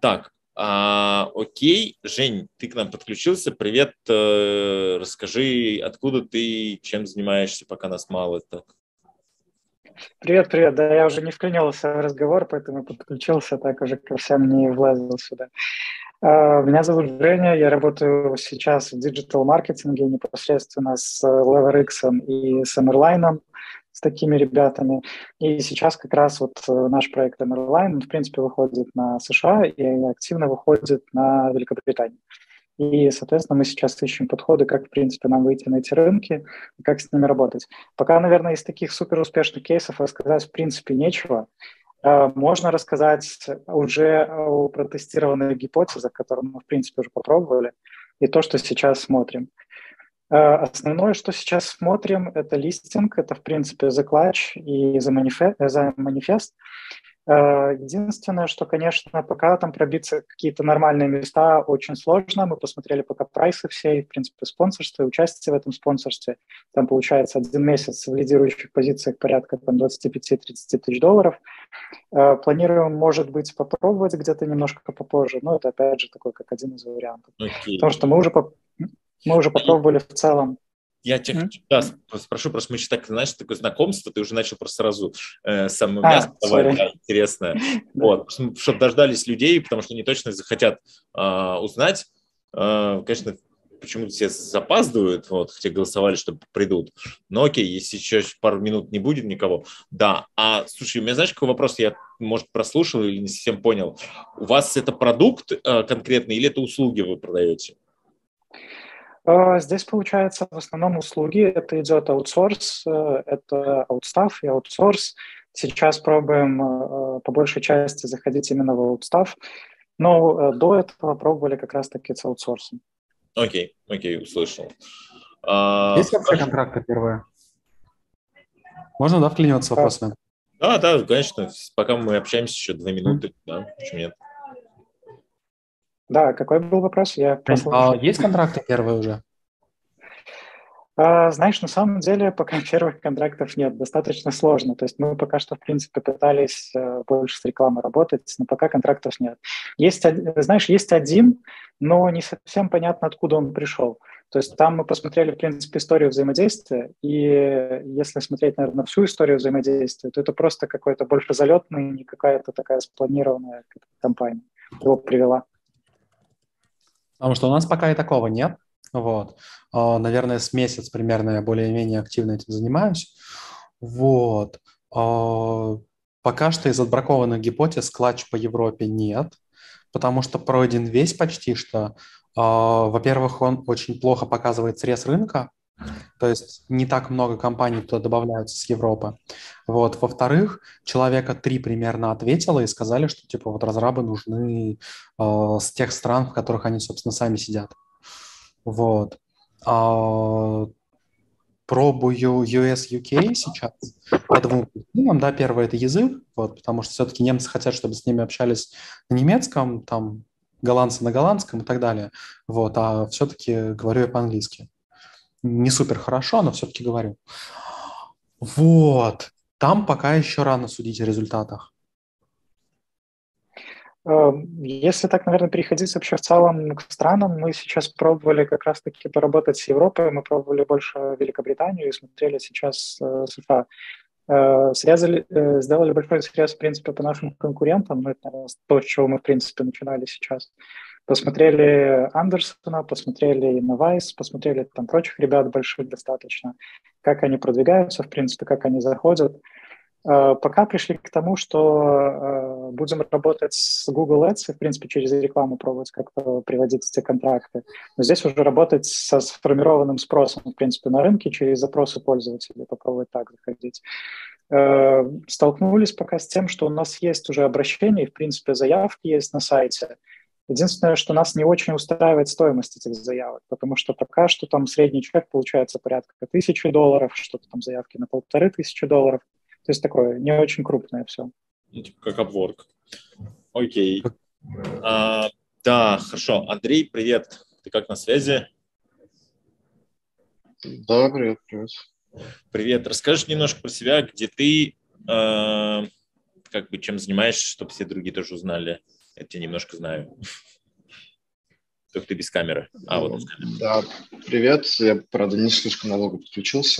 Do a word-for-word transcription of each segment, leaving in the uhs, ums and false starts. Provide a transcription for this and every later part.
Так, а, окей, Жень, ты к нам подключился. Привет, э, расскажи, откуда ты, чем занимаешься, пока нас мало. Так. Привет, привет. Да, я уже не вклинился в разговор, поэтому подключился, так уже ко всем не влазил сюда. А, Меня зовут Женя, я работаю сейчас в диджитал-маркетинге непосредственно с LeverX и с Emerline, с такими ребятами. И сейчас как раз вот наш проект Emerline, он, в принципе, выходит на США и активно выходит на Великобританию. И, соответственно, мы сейчас ищем подходы, как, в принципе, нам выйти на эти рынки и как с ними работать. Пока, наверное, из таких супер успешных кейсов рассказать, в принципе, нечего. Э, Можно рассказать уже о протестированных гипотезах, которые мы, в принципе, уже попробовали, и то, что сейчас смотрим. Э, Основное, что сейчас смотрим, это листинг, это, в принципе, The Clutch и The Manifest. The Manifest. Э, Единственное, что, конечно, пока там пробиться какие-то нормальные места очень сложно. Мы посмотрели пока прайсы все, и, в принципе, спонсорство, и участие в этом спонсорстве. Там получается один месяц в лидирующих позициях порядка там, двадцать пять-тридцать тысяч долларов. Э, Планируем, может быть, попробовать где-то немножко попозже, но это, опять же, такой как один из вариантов. Окей. Потому что мы уже, поп- мы уже попробовали в целом. Я тебя М? сейчас спрошу, просто мы еще так, знаешь, такое знакомство, ты уже начал просто сразу э, самое мясо А, давать, сори. да, интересное. Да. Вот, чтобы дождались людей, потому что они точно захотят э, узнать. Э, конечно, почему-то все запаздывают, вот, хотя голосовали, чтобы придут. Но окей, если еще пару минут не будет никого. Да, а слушай, у меня, знаешь, какой вопрос, я, может, прослушал или не совсем понял. У вас это продукт э, конкретный или это услуги вы продаете? А, Здесь получается в основном услуги. Это идет аутсорс, э, это аутстаф и аутсорс. Сейчас пробуем э, по большей части заходить именно в аутстаф, но э, до этого пробовали как раз-таки с аутсорсом. Окей, окей, услышал. А, Есть вообще контракты первые? Можно, да, вклиниваться А, вопросами? Да, да, конечно. Пока мы общаемся еще две М. минуты, да, почему нет? Да, какой был вопрос? Я Жень, а прослушал. есть контракты первые уже? А, Знаешь, на самом деле пока первых контрактов нет, достаточно сложно. То есть мы пока что, в принципе, пытались э, больше с рекламой работать, но пока контрактов нет. Есть, од- знаешь, есть один, но не совсем понятно, откуда он пришел. То есть там мы посмотрели, в принципе, историю взаимодействия, и если смотреть, наверное, всю историю взаимодействия, то это просто какой-то больше залетный, не какая-то такая спланированная компания его привела. Потому что у нас пока и такого нет. Вот. А, Наверное, с месяц примерно я более-менее активно этим занимаюсь. Вот. А, Пока что из отбракованных гипотез клатч по Европе нет, потому что пройден весь почти что. А, Во-первых, он очень плохо показывает срез рынка, то есть не так много компаний туда добавляются с Европы. Вот. Во-вторых, человека три примерно ответило и сказали, что типа вот разрабы нужны э, с тех стран, в которых они, собственно, сами сидят. Вот. А, Пробую ю эс, ю кей сейчас по двум причинам. Да, первое – это язык, вот, потому что все-таки немцы хотят, чтобы с ними общались на немецком, там, голландцы на голландском и так далее. Вот, а все-таки говорю я по-английски. Не супер хорошо, но все-таки говорю. Вот. Там пока еще рано судить о результатах. Э, Если так, наверное, переходить вообще в целом к странам, мы сейчас пробовали как раз-таки поработать с Европой, мы пробовали больше Великобританию и смотрели сейчас э, США. Э, Срезали, э, сделали большой срез, в принципе, по нашим конкурентам, ну, это, наверное, то, с чего мы, в принципе, начинали сейчас. Посмотрели Андерсона, посмотрели Навайс, посмотрели там прочих ребят больших достаточно, как они продвигаются, в принципе, как они заходят. Э, Пока пришли к тому, что э, будем работать с Google Ads и, в принципе, через рекламу пробовать как-то приводить эти контракты. Но здесь уже работать со сформированным спросом, в принципе, на рынке, через запросы пользователей, попробовать так заходить. Э, Столкнулись пока с тем, что у нас есть уже обращения, и, в принципе, заявки есть на сайте. Единственное, что нас не очень устраивает стоимость этих заявок, потому что пока что там средний чек получается порядка тысячи долларов, что-то там заявки на полторы тысячи долларов. То есть такое не очень крупное все. Ну, типа как Upwork. Окей. А, да, хорошо. Андрей, привет. Ты как, на связи? Да, привет, привет. Привет. Расскажешь немножко про себя, где ты, э, как бы чем занимаешься, чтобы все другие тоже узнали. Я тебя немножко знаю. Только ты без камеры. А, вот он с камерой. Да, привет. Я, правда, не слишком надолго подключился.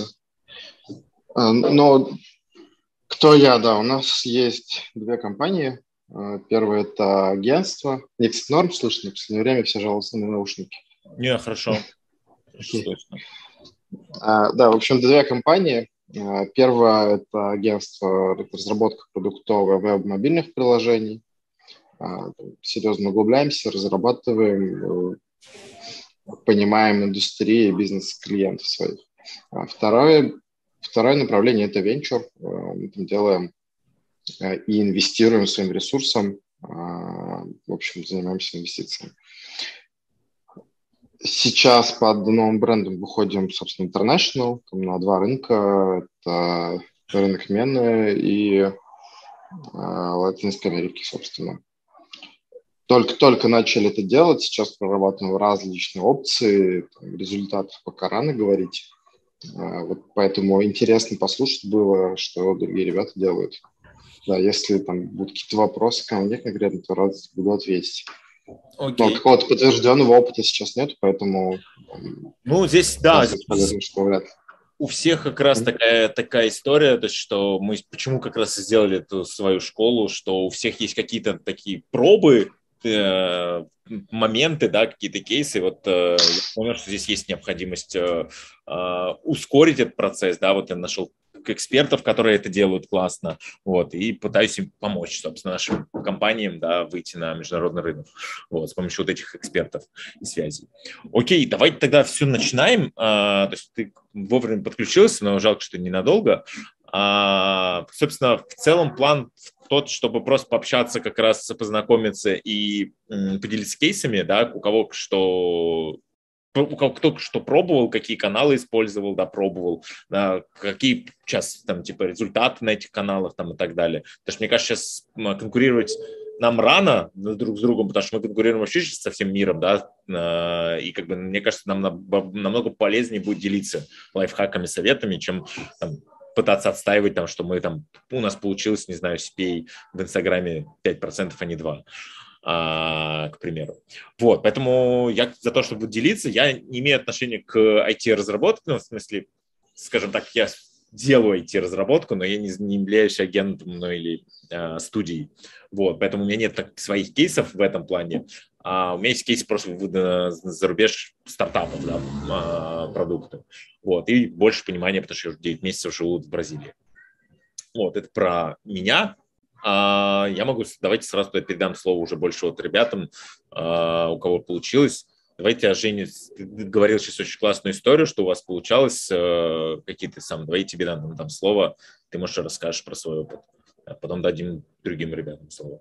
Но кто я? Да, у нас есть две компании. Первое – это агентство. Мне, кстати, норм слышно. В последнее время все жалуются на наушники. Не, хорошо. Слышно. А, да, в общем, две компании. Первое – это агентство разработки продуктовых веб-мобильных приложений. Серьезно углубляемся, разрабатываем, понимаем индустрию и бизнес клиентов своих. Второе, второе направление – это венчур. Мы там делаем и инвестируем своим ресурсом. В общем, занимаемся инвестициями. Сейчас под новым брендом выходим, собственно, International, там на два рынка. Это рынок Мены и э, Латинской Америки, собственно. Только-только начали это делать, сейчас прорабатываем различные опции, там, результатов пока рано говорить. Э, вот поэтому интересно послушать было, что другие ребята делают. Да, если там будут какие-то вопросы ко мне конкретно, то рад буду ответить. Okay. Но какого-то подтвержденного опыта сейчас нет, поэтому... Ну, здесь, да, здесь, что вряд ли. У всех как раз такая, такая история, то есть, что мы почему как раз и сделали эту свою школу, что у всех есть какие-то такие пробы, э, моменты, да, какие-то кейсы. Вот э, я понял, что здесь есть необходимость э, э, ускорить этот процесс, да, вот я нашел экспертов, которые это делают классно, вот, и пытаюсь им помочь, собственно, нашим компаниям, да, выйти на международный рынок, вот, с помощью вот этих экспертов и связей. Окей, давайте тогда все начинаем, а, то есть ты вовремя подключился, но жалко, что ненадолго. А, собственно, в целом план тот, чтобы просто пообщаться, как раз познакомиться и м, поделиться кейсами, да, у кого что... кто что пробовал, какие каналы использовал, да, пробовал, да, какие сейчас там типа результаты на этих каналах там и так далее. Потому что мне кажется, сейчас конкурировать нам рано друг с другом, потому что мы конкурируем вообще со всем миром, да, и как бы мне кажется, нам намного полезнее будет делиться лайфхаками, советами, чем там, пытаться отстаивать, там, что мы там, у нас получилось, не знаю, си пи эй в Инстаграме пять процентов, а не два процента. А, к примеру. Вот, поэтому я за то, чтобы делиться, я не имею отношения к ай ти-разработке, ну, в смысле, скажем так, я делаю ай ти-разработку, но я не, не являюсь агентом, ну, или а, студией. Вот, поэтому у меня нет так, своих кейсов в этом плане, а у меня есть кейсы просто вывода за рубеж стартапов, да, а, продуктов. Вот, и больше понимания, потому что я уже девять месяцев живу в Бразилии. Вот, это про меня. Uh, я могу, давайте сразу передам слово уже больше вот ребятам, uh, у кого получилось. Давайте, Женя, ты говорил сейчас очень классную историю, что у вас получалось, uh, какие-то сам, давайте тебе дам там слово, ты, может, расскажешь про свой опыт, а потом дадим другим ребятам слово.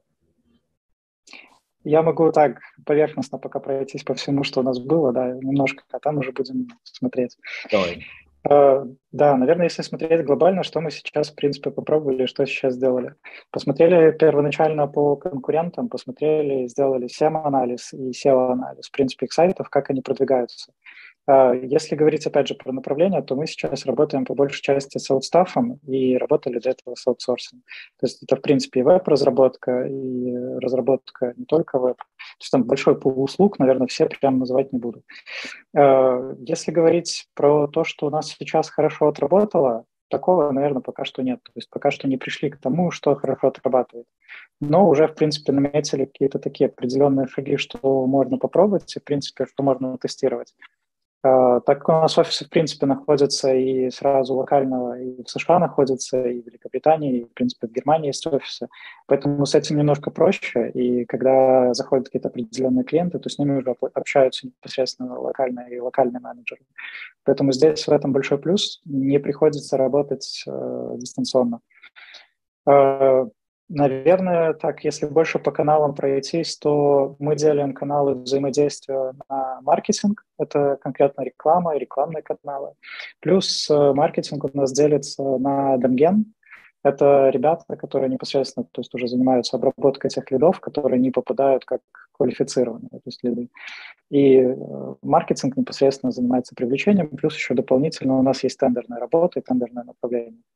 Я могу так поверхностно пока пройтись по всему, что у нас было, да, немножко, а там уже будем смотреть. Давай. Uh, да, наверное, если смотреть глобально, что мы сейчас, в принципе, попробовали, что сейчас сделали. Посмотрели первоначально по конкурентам, посмотрели, сделали сем-анализ и сео-анализ, в принципе, их сайтов, как они продвигаются. Uh, если говорить, опять же, про направление, то мы сейчас работаем по большей части с аутстаффом и работали до этого с аутсорсом. То есть это, в принципе, и веб-разработка, и разработка не только веб. То есть там большой пул услуг, наверное, все прям называть не буду. Если говорить про то, что у нас сейчас хорошо отработало, такого, наверное, пока что нет. То есть пока что не пришли к тому, что хорошо отрабатывает. Но уже, в принципе, наметили какие-то такие определенные шаги, что можно попробовать, и, в принципе, что можно тестировать. Так как у нас офисы, в принципе, находятся и сразу локально, и в США находятся, и в Великобритании, и, в принципе, в Германии есть офисы. Поэтому с этим немножко проще. И когда заходят какие-то определенные клиенты, то с ними уже общаются непосредственно локальные и локальные менеджеры. Поэтому здесь в этом большой плюс. Не приходится работать э, дистанционно. Э, Наверное, так, если больше по каналам пройтись, то мы делим каналы взаимодействия на маркетинг, это конкретно реклама и рекламные каналы. Плюс маркетинг у нас делится на домген, это ребята, которые непосредственно, то есть уже занимаются обработкой тех лидов, которые не попадают как квалифицированные, то есть лиды. И маркетинг непосредственно занимается привлечением, плюс еще дополнительно у нас есть тендерная работа и тендерное направление.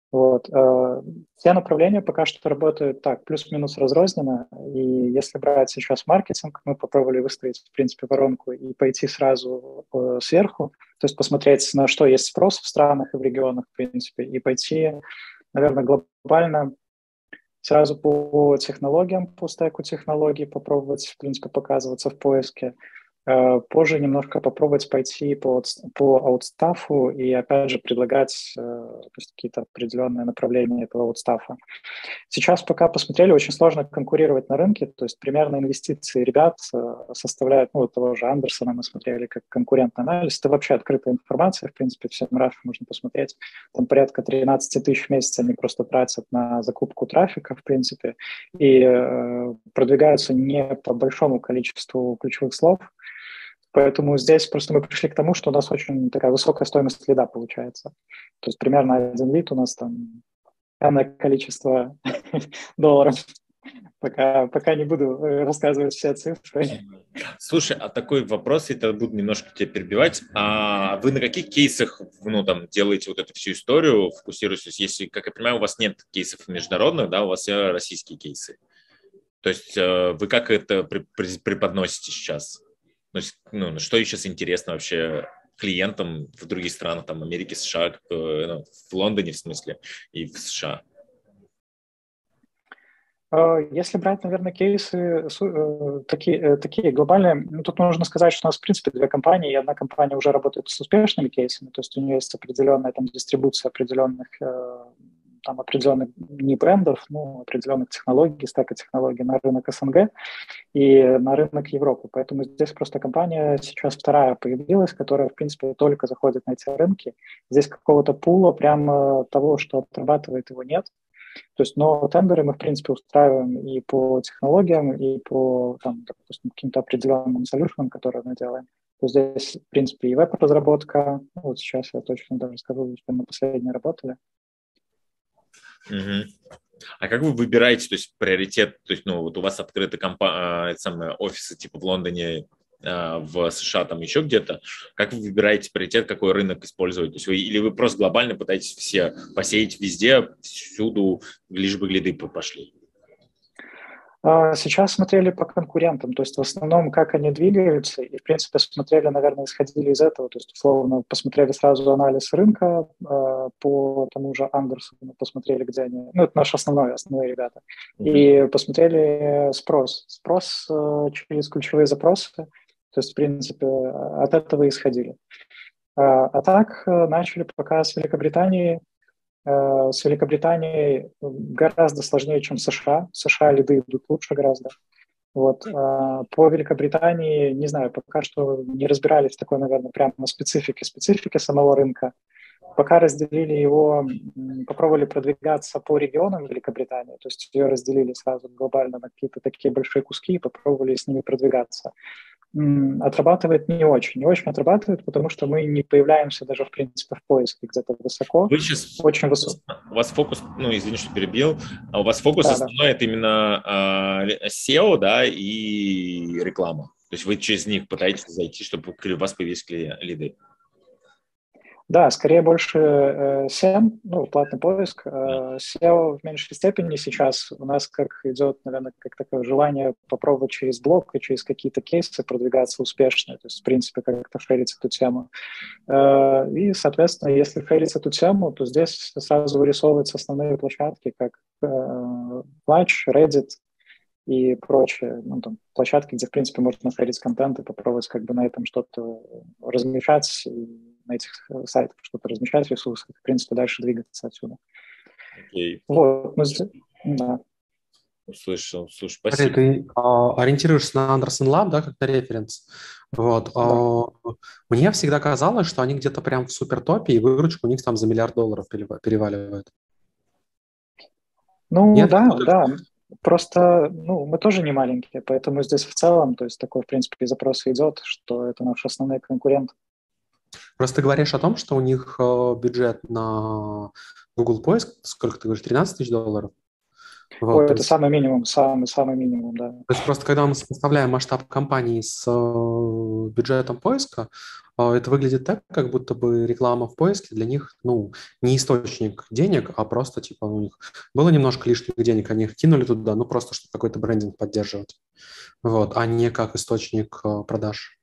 Вот. э, Все направления пока что работают так, плюс-минус разрозненно. И если брать сейчас маркетинг, мы попробовали выстроить, в принципе, воронку и пойти сразу э, сверху, то есть посмотреть, на что есть спрос в странах и в регионах, в принципе, и пойти, наверное, глобально сразу по технологиям, по стеку технологий попробовать, в принципе, показываться в поиске. Э, Позже немножко попробовать пойти по, аутс- по аутстафу и, опять же, предлагать э, то есть какие-то определенные направления этого аутстафа. Сейчас пока посмотрели, очень сложно конкурировать на рынке, то есть примерно инвестиции ребят э, составляют, ну, вот того же Андерсона мы смотрели как конкурентный анализ, это вообще открытая информация, в принципе, всем рафам можно посмотреть, там порядка тринадцать тысяч в месяц они просто тратят на закупку трафика, в принципе, и э, продвигаются не по большому количеству ключевых слов, поэтому здесь просто мы пришли к тому, что у нас очень такая высокая стоимость лида получается. То есть примерно один лид у нас там энное количество долларов. Пока, пока не буду э, рассказывать все цифры. Слушай, а такой вопрос, я тогда буду немножко тебя перебивать. А вы на каких кейсах, ну, там, делаете вот эту всю историю, фокусируетесь? Если, как я понимаю, у вас нет кейсов международных, да, у вас все российские кейсы. То есть э, вы как это преподносите сейчас? То есть, ну, что сейчас интересно вообще клиентам в других странах, там, Америки, США, как, э, ну, в Лондоне, в смысле, и в США? Если брать, наверное, кейсы су- э, такие, э, такие глобальные, ну, тут нужно сказать, что у нас, в принципе, две компании, и одна компания уже работает с успешными кейсами, то есть у нее есть определенная там дистрибуция определенных, э, там, определенных не брендов, но определенных технологий, стека технологий на рынок СНГ и на рынок Европы. Поэтому здесь просто компания сейчас вторая появилась, которая, в принципе, только заходит на эти рынки. Здесь какого-то пула, прямо того, что отрабатывает, его нет. То есть, но тендеры мы, в принципе, устраиваем и по технологиям, и по, там, допустим, каким-то определенным солюшенам, которые мы делаем. То есть здесь, в принципе, и веб-разработка, ну, вот сейчас я точно даже скажу, что мы последние работали. Угу. А как вы выбираете, то есть приоритет, то есть, ну, вот у вас открыты компа- это самое, офисы типа в Лондоне, в США, там еще где-то, как вы выбираете приоритет, какой рынок использовать? То есть вы, или вы просто глобально пытаетесь все посеять везде, всюду, лишь бы лиды пошли? Сейчас смотрели по конкурентам, то есть в основном, как они двигаются, и, в принципе, смотрели, наверное, исходили из этого, то есть, условно, посмотрели сразу анализ рынка э, по тому же Андерсону, посмотрели, где они, ну, это наш основной, основные ребята, mm-hmm. и посмотрели спрос, спрос э, через ключевые запросы, то есть, в принципе, от этого исходили. А, а так начали пока с Великобритании. С Великобританией гораздо сложнее, чем США. В США лиды идут лучше гораздо. Вот. По Великобритании, не знаю, пока что не разбирались в такой, наверное, прямо специфике, специфике самого рынка. Пока разделили его, попробовали продвигаться по регионам Великобритании, то есть ее разделили сразу глобально на какие-то такие большие куски и попробовали с ними продвигаться. Отрабатывает не очень. Не очень отрабатывает, потому что мы не появляемся даже, в принципе, в поиске где-то высоко. Вы сейчас, очень высоко. У вас фокус, ну, извини, что перебил, а у вас фокус да, основной да. это именно э, сео, да, и реклама. То есть вы через них пытаетесь зайти, чтобы у вас появились лиды. Да, скорее больше э, сем, ну, платный поиск. Э, сео в меньшей степени сейчас у нас как идет, наверное, как такое желание попробовать через блог и через какие-то кейсы продвигаться успешно. То есть, в принципе, как-то фейлить эту тему. Э, и, соответственно, если фейлить эту тему, то здесь сразу вырисовываются основные площадки, как э, Clutch, Reddit и прочие, ну, там, площадки, где, в принципе, можно фейлить контент и попробовать как бы на этом что-то размещать и на этих сайтах что-то размещать, ресурсы, в принципе, дальше двигаться отсюда. Окей. Вот, ну, да. Услышал, слушай, спасибо. Смотри, ты а, ориентируешься на Anderson Lab, да, как на референс. Вот. Да. А, мне всегда казалось, что они где-то прям в супер топе, и выручка у них там за миллиард долларов переваливает. Ну, Нет? да, да. Просто, ну, мы тоже не маленькие, поэтому здесь в целом, то есть такой, в принципе, запрос идет, что это наш основной конкурент. Просто ты говоришь о том, что у них бюджет на Google поиск, сколько ты говоришь, тринадцать тысяч долларов? Вот, Ой, то это есть, самый минимум, самый-самый минимум, да. то есть просто когда мы сопоставляем масштаб компании с э, бюджетом поиска, э, это выглядит так, как будто бы реклама в поиске для них, ну, не источник денег, а просто, типа, у них было немножко лишних денег, они их кинули туда, ну, просто чтобы какой-то брендинг поддерживать, вот, а не как источник э, продаж.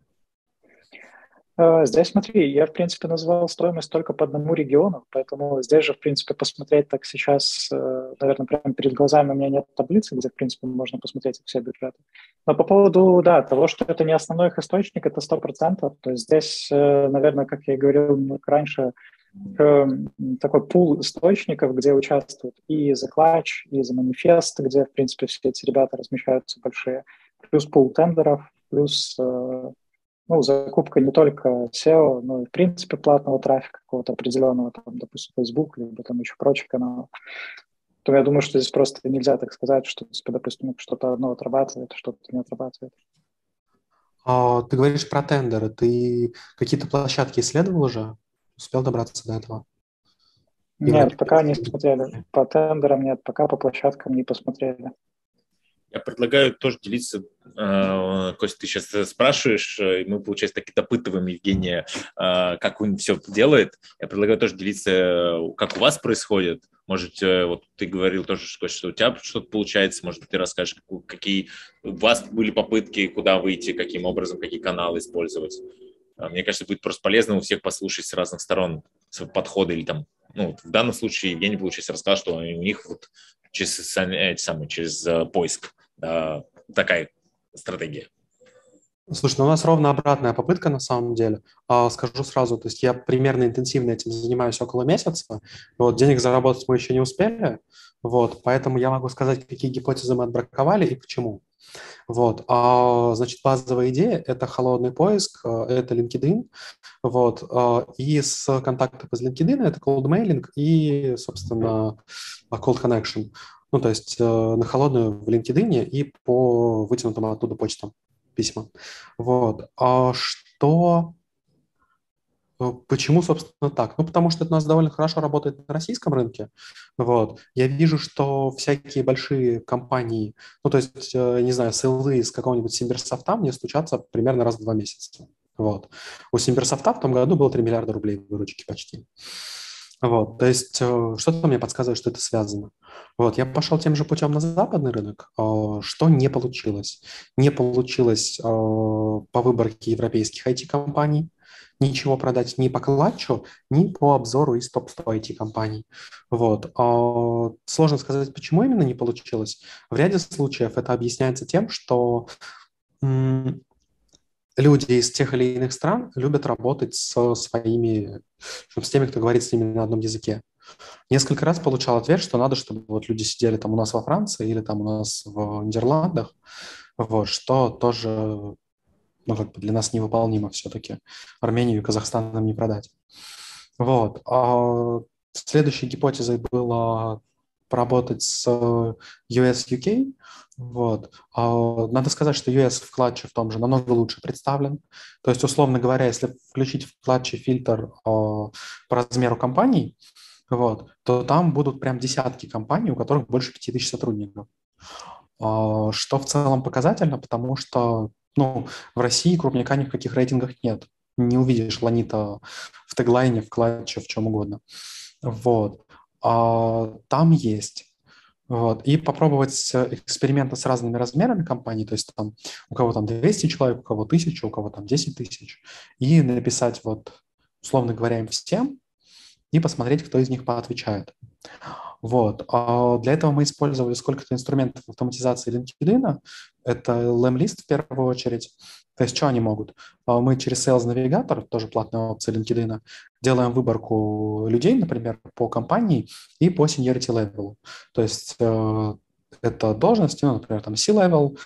Э, Здесь смотри, я, в принципе, назвал стоимость только по одному региону, поэтому здесь же, в принципе, посмотреть так сейчас, э, наверное, прямо перед глазами у меня нет таблицы, где, в принципе, можно посмотреть все бюджеты. Но по поводу, да, того, что это не основной их источник, это сто процентов. То есть здесь, э, наверное, как я и говорил немного раньше, э, такой пул источников, где участвуют и The Clutch, и The Manifest, где, в принципе, все эти ребята размещаются большие, плюс пул тендеров, плюс э, ну, закупка не только сео, но и, в принципе, платного трафика какого-то определенного, там, допустим, Facebook, либо там еще прочих каналов. То я думаю, что здесь просто нельзя так сказать, что, типа, допустим, что-то одно отрабатывает, что-то не отрабатывает. А, ты говоришь про тендеры, ты какие-то площадки исследовал уже? Успел добраться до этого? Нет, пока не Европейские? смотрели. По тендерам нет, пока по площадкам не посмотрели. Я предлагаю тоже делиться, э, Костя, ты сейчас спрашиваешь, э, и мы, получается, таки допытываем Евгения, э, как он все делает. Я предлагаю тоже делиться, э, как у вас происходит. Может, э, вот ты говорил тоже, что что у тебя что-то получается, может, ты расскажешь, как- какие у вас были попытки, куда выйти, каким образом, какие каналы использовать. Э, Мне кажется, будет просто полезно у всех послушать с разных сторон свои подходы или там, ну, вот в данном случае Евгений, получается, рассказал, что у них вот через, сами- эти самые, через э, поиск. Да, такая стратегия. Слушай, ну у нас ровно обратная попытка на самом деле. А, скажу сразу, то есть я примерно интенсивно этим занимаюсь около месяца. Вот, денег заработать мы еще не успели, вот, поэтому я могу сказать, какие гипотезы мы отбраковали и почему. Вот, а, значит, базовая идея – это холодный поиск, э, это LinkedIn, вот, а, и с контактов из LinkedIn это cold mailing и, собственно, cold connection. Ну, то есть э, на холодную в LinkedIn и по вытянутым оттуда почтам письма. Вот. А что... э, Почему, собственно, так? Ну, потому что это у нас довольно хорошо работает на российском рынке. Вот. Я вижу, что всякие большие компании, ну, то есть, э, не знаю, сейлы из какого-нибудь Симберсофта мне стучатся примерно раз в два месяца. Вот. У Симберсофта в том году было три миллиарда рублей выручки почти. Вот, то есть э, что-то мне подсказывает, что это связано. Вот, я пошел тем же путем на западный рынок, э, что не получилось. Не получилось э, по выборке европейских ай ти-компаний ничего продать ни по клатчу, ни по обзору из топ сто ай ти-компаний. Вот. А, Сложно сказать, почему именно не получилось. В ряде случаев это объясняется тем, что м, люди из тех или иных стран любят работать со своими, с теми, кто говорит с ними на одном языке. Несколько раз получал ответ, что надо, чтобы вот люди сидели там у нас во Франции или там у нас в Нидерландах, вот, что тоже, ну, как бы для нас невыполнимо все-таки. Армению и Казахстан нам не продать. Вот. А следующей гипотезой было поработать с ю эс ю кей. Вот. А надо сказать, что ю эс в клатче в том же намного лучше представлен. То есть, условно говоря, если включить в клатче фильтр а, по размеру компаний, вот, то там будут прям десятки компаний, у которых больше пяти тысяч сотрудников. А, Что в целом показательно, потому что ну, в России крупняка ни в каких рейтингах нет. Не увидишь Ланита в теглайне, в клатче, в чем угодно. Вот. А там есть. Вот. И попробовать эксперименты с разными размерами компаний, то есть там у кого там двести человек, у кого тысяча, у кого там десять тысяч, и написать вот, условно говоря, им всем, и посмотреть, кто из них поотвечает. Вот. А для этого мы использовали сколько-то инструментов автоматизации LinkedIn. Это Lemlist в первую очередь. То есть что они могут? А Мы через Sales Navigator, тоже платная опция LinkedIn, делаем выборку людей, например, по компании и по seniority level. То есть э, это должности, ну, например, там C-level,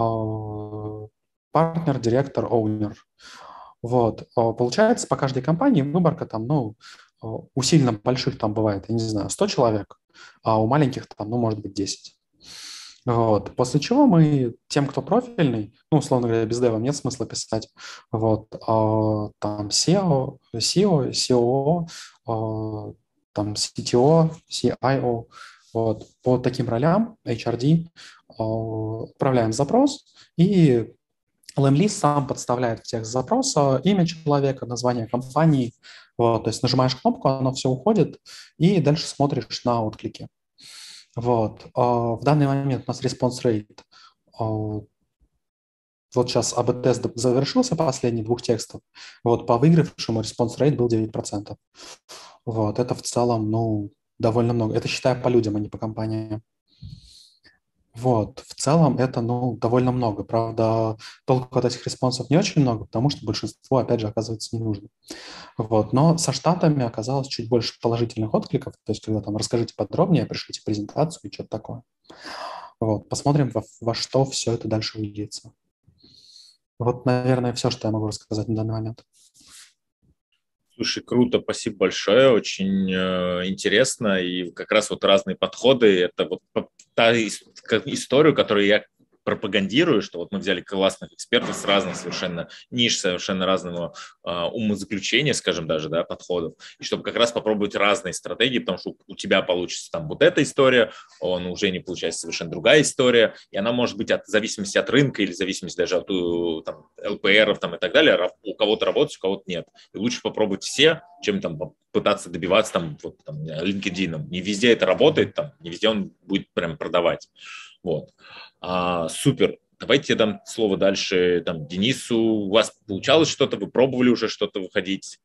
э, партнер, директор, оунер. Вот. А Получается, по каждой компании выборка там, ну, у сильно больших там бывает, я не знаю, сто человек, а у маленьких там, ну, может быть, десять. Вот. После чего мы тем, кто профильный, ну, условно говоря, без дева нет смысла писать, вот, а, там SEO, SEO, си о о, а, там си ти о, си ай о, Вот. По таким ролям эйч ар ди отправляем запрос, и Lemlist сам подставляет в текст запроса имя человека, название компании. Вот, то есть нажимаешь кнопку, оно все уходит, и дальше смотришь на отклики. Вот. В данный момент у нас response rate. Вот сейчас эй би тест завершился, последний двух текстов. Вот по выигравшему response rate был девять процентов. Вот, это в целом, ну, довольно много. Это считаю по людям, а не по компаниям. Вот, в целом это, ну, довольно много. Правда, толку от этих респонсов не очень много, потому что большинство, опять же, оказывается, не нужно. Вот, но со Штатами оказалось чуть больше положительных откликов, то есть когда там расскажите подробнее, пришлите презентацию и что-то такое. Вот, посмотрим, во, во что все это дальше выльется. Вот, наверное, все, что я могу рассказать на данный момент. Слушай, круто, спасибо большое, очень э, интересно, и как раз вот разные подходы, это вот та история, которую я пропагандирую, что вот мы взяли классных экспертов с разных совершенно ниш, совершенно разного э, умозаключения, скажем даже, да, подходов, и чтобы как раз попробовать разные стратегии, потому что у тебя получится там вот эта история, он уже не получается совершенно другая история, и она может быть от в зависимости от рынка или в зависимости даже от там, эл пи эр-ов там, и так далее, у кого-то работать, у кого-то нет. И лучше попробовать все, чем там пытаться добиваться там, вот, там LinkedIn. Не везде это работает, там, не везде он будет прям продавать. Вот. А, супер. Давайте я дам слово дальше там, Денису. У вас получалось что-то? Вы пробовали уже что-то выходить?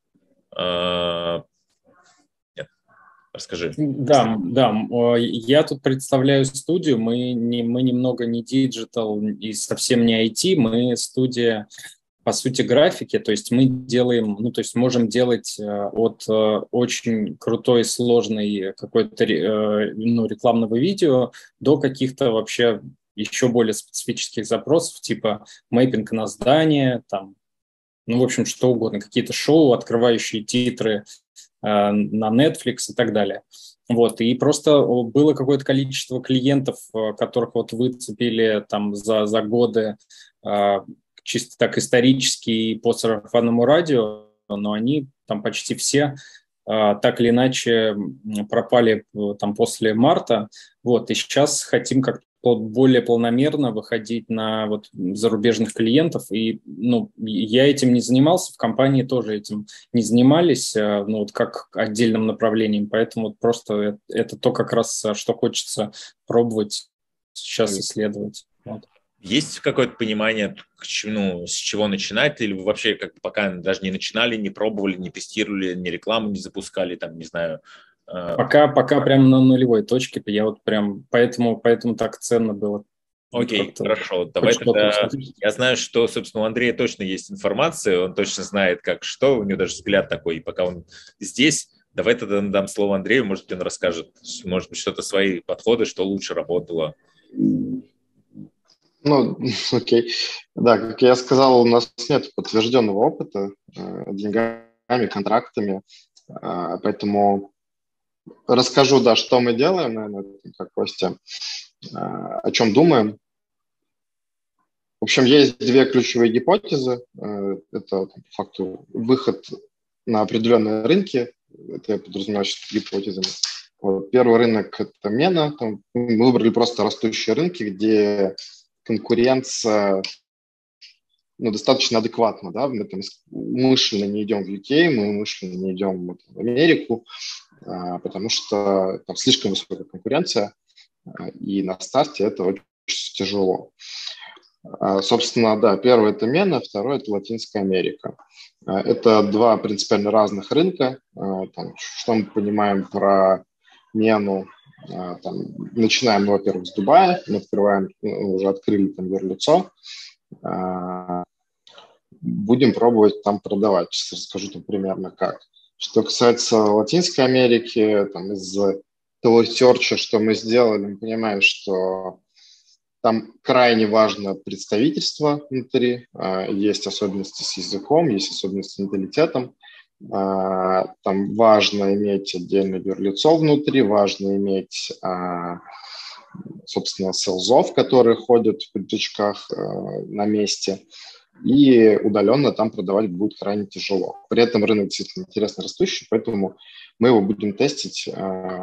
А, нет. Расскажи. Да, да. Я тут представляю студию. Мы, не, мы немного не диджитал и совсем не ай ти. Мы студия, по сути, графики. То есть мы делаем, ну, то есть можем делать от очень крутой, сложной какой-то ну, рекламного видео до каких-то вообще еще более специфических запросов, типа мэппинг на здание, там, ну, в общем, что угодно, какие-то шоу, открывающие титры э, на Netflix и так далее. Вот, и просто было какое-то количество клиентов, которых вот выцепили там за, за годы э, чисто так исторически и по сарафанному радио, но они там почти все э, так или иначе пропали там после марта, вот, и сейчас хотим как-то более планомерно выходить на вот зарубежных клиентов. И ну, я этим не занимался, в компании тоже этим не занимались, ну, вот как отдельным направлением. Поэтому вот просто это то как раз, что хочется пробовать сейчас исследовать. Вот. Есть какое-то понимание, ну, с чего начинать, или вы вообще как пока даже не начинали, не пробовали, не тестировали, ни рекламу не запускали, там, не знаю. Пока, пока прям на нулевой точке, я вот прям, поэтому, поэтому так ценно было. Окей, okay, хорошо, давай тогда, я знаю, что, собственно, у Андрея точно есть информация, он точно знает, как что, у него даже взгляд такой, и пока он здесь, давай тогда дам слово Андрею, может быть, он расскажет, может быть, что-то свои подходы, что лучше работало. Ну, окей. Да, как я сказал, у нас нет подтвержденного опыта э, деньгами, контрактами, э, поэтому расскажу, да, что мы делаем, наверное, как Костя, э, о чем думаем. В общем, есть две ключевые гипотезы. Э, это, по факту, выход на определенные рынки. Это я подразумеваю гипотезами. Вот. Первый рынок – это мена. Там мы выбрали просто растущие рынки, где конкуренция ну, достаточно адекватна. Да? Мы там умышленно не идем в ю кей, мы умышленно не идем в Америку, потому что там слишком высокая конкуренция, и на старте это очень тяжело. Собственно, да, первое – это мена, второе – это Латинская Америка. Это два принципиально разных рынка. Там, что мы понимаем про мену? Там, начинаем, ну, во-первых, с Дубая, мы открываем, ну, уже открыли там юрлицо, будем пробовать там продавать. Сейчас расскажу там примерно как. Что касается Латинской Америки, там, из того серча, что мы сделали, мы понимаем, что там крайне важно представительство внутри, есть особенности с языком, есть особенности с менталитетом. Там важно иметь отдельное юрлицо внутри, важно иметь, собственно, селзов, которые ходят в пиджачках на месте, и удаленно там продавать будет крайне тяжело. При этом рынок действительно интересно растущий, поэтому мы его будем тестить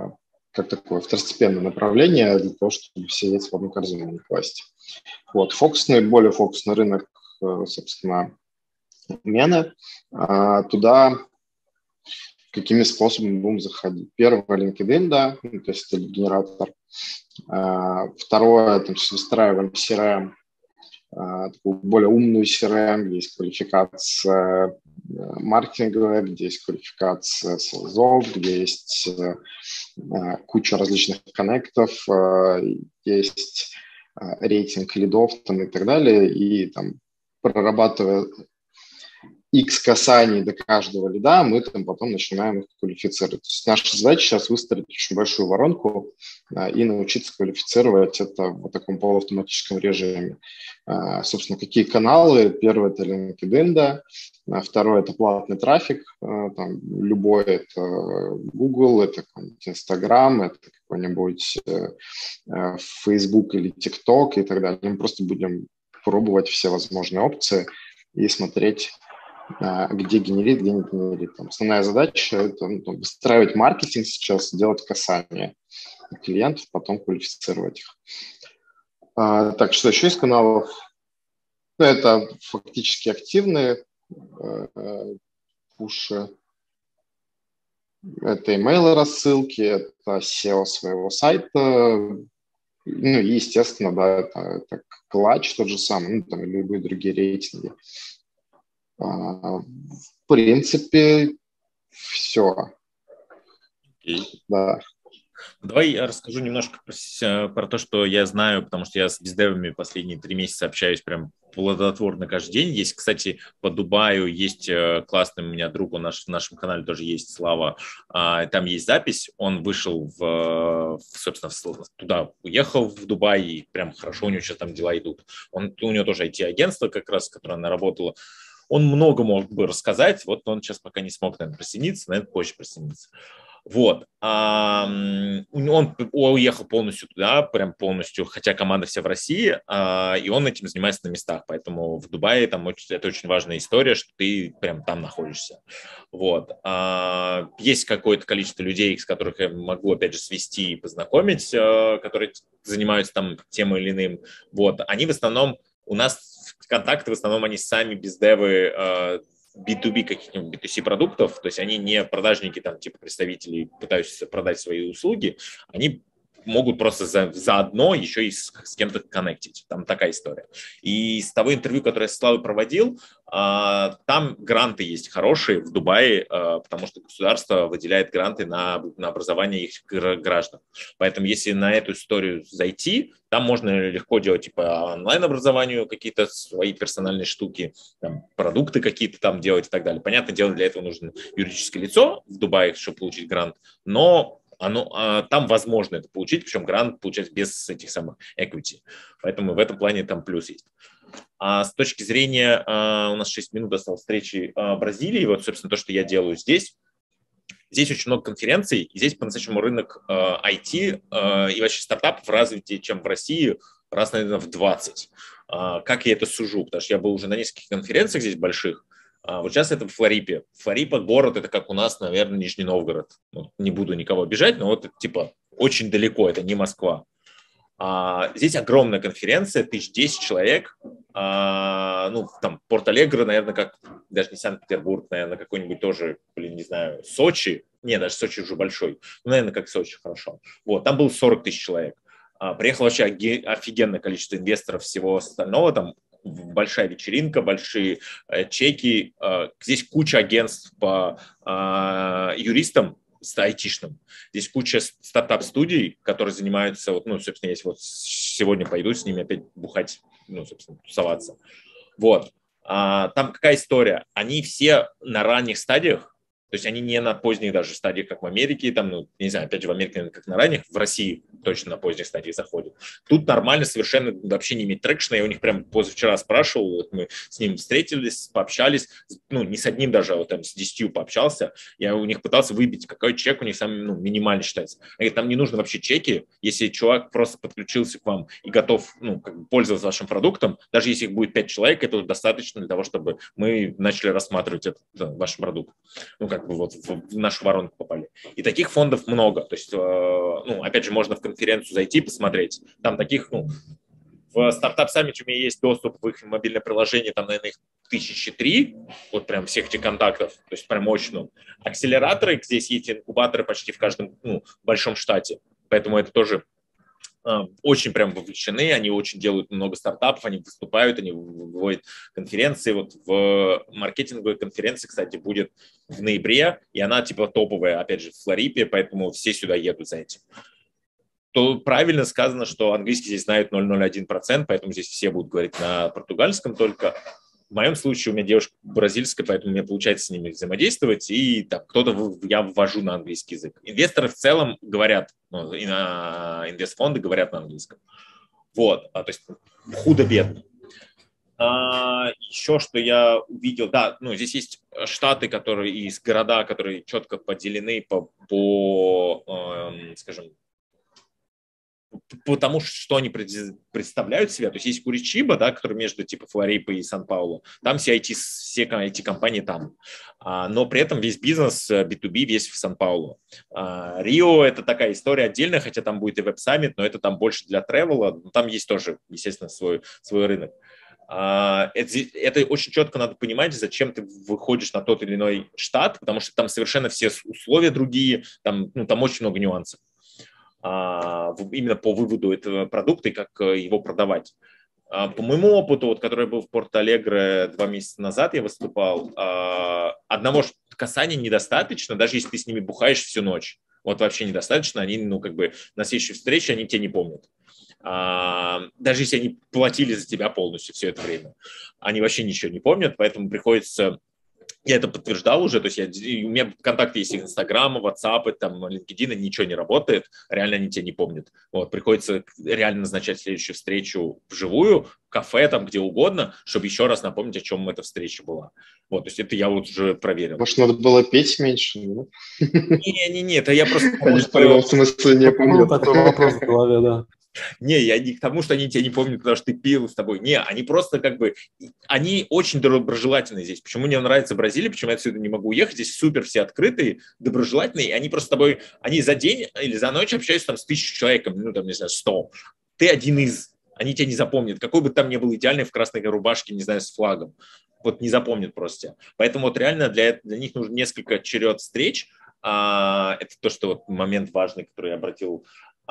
как такое второстепенное направление для того, чтобы все яйца в одну корзину не класть. Вот, фокусный, более фокусный рынок, собственно, мены. А, туда какими способами будем заходить? Первое, LinkedIn, да, ну, то есть это генератор. А, второе, там, выстраиваем си ар эм, а, такую более умную си ар эм, где есть квалификация маркетинговая, где есть квалификация селзов, где есть а, куча различных коннектов, а, есть а, рейтинг лидов там, и так далее, и там прорабатывая X касаний до каждого лида, мы там потом начинаем их квалифицировать. То есть наша задача сейчас выстроить очень большую воронку а, и научиться квалифицировать это в таком полуавтоматическом режиме. А, собственно, какие каналы? Первый – это LinkedIn, да. А, второй – это платный трафик. А, там, любой – это Google, это Instagram, это какой-нибудь а, Facebook или TikTok и так далее. Мы просто будем пробовать все возможные опции и смотреть, где генерит, где не генерит. Там основная задача – это ну, выстраивать маркетинг сейчас, делать касание клиентов, потом квалифицировать их. А, так, что еще из каналов? Ну, это фактически активные э, пуши. Это email рассылки, это сео своего сайта. Ну и, естественно, да, это, это клатч тот же самый, ну, там, и любые другие рейтинги. В принципе, все. Okay. Да. Давай я расскажу немножко про, про то, что я знаю, потому что я с бездевами последние три месяца общаюсь прям плодотворно каждый день. Есть, кстати, по Дубаю есть классный у меня друг, он наш, в нашем канале тоже есть, Слава. Там есть запись, он вышел, в, собственно, туда уехал в Дубай, и прям хорошо у него сейчас там дела идут. Он, у него тоже ай ти-агентство как раз, которое она работала. Он много мог бы рассказать, вот он сейчас пока не смог, наверное, присоединиться, наверное, позже присоединиться. Вот. Он уехал полностью туда, прям полностью, хотя команда вся в России, и он этим занимается на местах, поэтому в Дубае там это очень важная история, что ты прям там находишься. Вот. Есть какое-то количество людей, с которых я могу, опять же, свести и познакомить, которые занимаются там тем или иным. Вот. Они в основном, у нас контакты в основном, они сами бездевы, би ту би каких-нибудь би ту си продуктов, то есть они не продажники, там, типа представителей, пытающиеся продать свои услуги, они могут просто за, заодно еще и с, с кем-то коннектить. Там такая история. И с того интервью, которое я с Славой проводил, а, там гранты есть хорошие в Дубае, а, потому что государство выделяет гранты на, на образование их граждан. Поэтому если на эту историю зайти, там можно легко делать типа онлайн-образованию какие-то свои персональные штуки, там, продукты какие-то там делать и так далее. Понятное дело, для этого нужно юридическое лицо в Дубае, чтобы получить грант, но Оно, а, там возможно это получить, причем грант получать без этих самых equity. Поэтому в этом плане там плюс есть. А с точки зрения, а, у нас шесть минут осталось встречи а, Бразилии, вот, собственно, то, что я делаю здесь. Здесь очень много конференций, и здесь по-настоящему рынок а, ай ти а, и вообще стартапов развитее, чем в России, раз, наверное, в двадцать. А, как я это сужу? Потому что я был уже на нескольких конференциях здесь больших. А вот сейчас это в Флорипе. Флорипа город, это как у нас, наверное, Нижний Новгород. Ну, не буду никого обижать, но вот типа очень далеко, это не Москва. А, здесь огромная конференция, тысяч десять человек. А, ну, там Порт-Алегро, наверное, как, даже не Санкт-Петербург, наверное, какой-нибудь тоже, блин, не знаю, Сочи. Не, даже Сочи уже большой. Ну, наверное, как Сочи, хорошо. Вот, там было сорок тысяч человек. А, приехало вообще офигенное количество инвесторов, всего остального, там большая вечеринка, большие э, чеки. Э, здесь куча агентств по э, юристам с айтишным. Здесь куча стартап-студий, которые занимаются, вот, ну, собственно, если вот сегодня пойду с ними опять бухать, ну, собственно, тусоваться. Вот. А, там какая история? Они все на ранних стадиях, то есть они не на поздних даже стадиях, как в Америке, там, ну, не знаю, опять же, в Америке, как на ранних, в России точно на поздних стадиях заходят. Тут нормально совершенно вообще не иметь трекшена. Я у них прям позавчера спрашивал, вот мы с ним встретились, пообщались, ну, не с одним даже, а вот там с десятью пообщался. Я у них пытался выбить, какой чек у них самый ну, минимальный считается. Я говорю, там не нужно вообще чеки, если чувак просто подключился к вам и готов ну, как бы пользоваться вашим продуктом, даже если их будет пять человек, это достаточно для того, чтобы мы начали рассматривать этот да, ваш продукт. Ну, как бы вот в, в нашу воронку попали. И таких фондов много. То есть, э, ну, опять же, можно в конференцию зайти, посмотреть. Там таких, ну, в стартап саммите у меня есть доступ в их мобильное приложение, там, наверное, их тысячи три, вот прям всех этих контактов, то есть прям очень много. Акселераторы, здесь есть инкубаторы почти в каждом ну, большом штате, поэтому это тоже э, очень прям вовлечены, они очень делают много стартапов, они выступают, они выводят конференции. Вот в маркетинговой конференции, кстати, будет в ноябре, и она типа топовая, опять же, в Флорипе, поэтому все сюда едут за этим. То правильно сказано, что английский здесь знают ноль целых ноль один процента, поэтому здесь все будут говорить на португальском только. В моем случае у меня девушка бразильская, поэтому мне получается с ними взаимодействовать, и так, кто-то я ввожу на английский язык. Инвесторы в целом говорят, ну, и на инвестфонды говорят на английском. Вот, а, то есть худо-бедно. А, еще что я увидел, да, ну, здесь есть штаты, которые, и города, которые четко поделены по, по э, скажем, потому что они представляют себя. То есть есть Куричиба, да, который между типа Флорипой и Сан-Паулу. Там все ай ти, все ай ти-компании там. А, но при этом весь бизнес би ту би весь в Сан-Паулу. А, Рио – это такая история отдельная, хотя там будет и веб-саммит, но это там больше для тревела. Там есть тоже, естественно, свой, свой рынок. А, это, это очень четко надо понимать, зачем ты выходишь на тот или иной штат, потому что там совершенно все условия другие, там, ну, там очень много нюансов. Именно по выводу этого продукта и как его продавать. По моему опыту, вот, который был в Порто-Алегре два месяца назад, я выступал, одного касания недостаточно, даже если ты с ними бухаешь всю ночь. Вот вообще недостаточно, они, ну, как бы на следующей встрече они тебя не помнят. Даже если они платили за тебя полностью все это время. Они вообще ничего не помнят, поэтому приходится... Я это подтверждал уже, то есть я, у меня контакты есть из Инстаграма, Ватсапа, там, LinkedIn, ничего не работает, реально они тебя не помнят. Вот, приходится реально назначать следующую встречу вживую, в кафе, там, где угодно, чтобы еще раз напомнить, о чем эта встреча была. Вот, то есть это я вот уже проверил. Может, надо было петь меньше, нет? Не-не-не, это я просто... Они в прямом смысле не помнят. Такой вопрос в голове, да. Не, я не к тому, что они тебя не помнят, потому что ты пил с тобой. Не, они просто как бы, они очень доброжелательные здесь. Почему мне нравится Бразилия, почему я отсюда не могу уехать. Здесь супер все открытые, доброжелательные. И они просто с тобой, они за день или за ночь общаются там с тысячей человеком, ну там, не знаю, сто. Ты один из, они тебя не запомнят. Какой бы там ни был идеальный в красной рубашке, не знаю, с флагом. Вот не запомнят просто. Поэтому вот реально для, для них нужно несколько черед встреч. А, это то, что вот момент важный, который я обратил.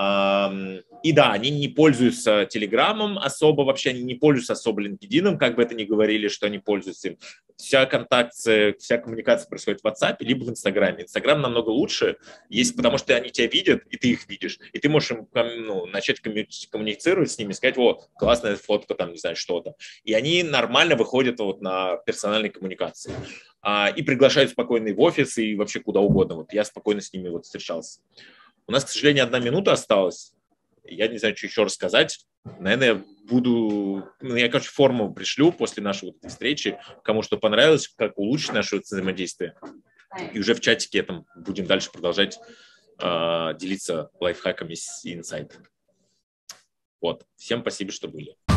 И да, они не пользуются Телеграмом особо, вообще они не пользуются особо LinkedIn, как бы это ни говорили, что они пользуются им. Вся контакция, вся коммуникация происходит в WhatsApp либо в Инстаграме. Инстаграм намного лучше, есть, потому что они тебя видят, и ты их видишь. И ты можешь им, ну, начать коммуницировать с ними, сказать, вот, классная фотка, там, не знаю, что-то. И они нормально выходят вот на персональной коммуникации. И приглашают спокойно в офис, и вообще куда угодно. Вот я спокойно с ними вот встречался. У нас, к сожалению, одна минута осталась. Я не знаю, что еще рассказать. Наверное, я буду... Ну, я, короче, форму пришлю после нашей вот этой встречи, кому что понравилось, как улучшить наше взаимодействие. И уже в чатике там будем дальше продолжать э, делиться лайфхаками и инсайтами. Вот. Всем спасибо, что были.